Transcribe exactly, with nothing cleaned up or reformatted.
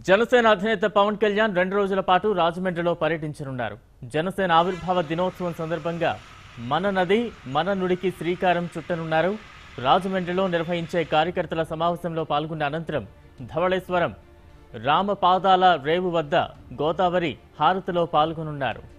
జనసేన అధినేత పవన్ కళ్యాణ్ రెండు రోజుల పాటు రాజమండ్రిలో పర్యటించనున్నారు. జనసేన ఆవిర్భావ దినోత్సవం సందర్భంగా మన నది మన నుడికి శ్రీకారం చుట్టనున్నారు. రాజమండ్రిలో నిర్వహించే కార్యకర్తల సమావేశంలో పాల్గొన్న అనంతరం ధవళేశ్వరం రామపాదాల రేవు వద్ద గోదావరి హారతిలో పాల్గొనున్నారు.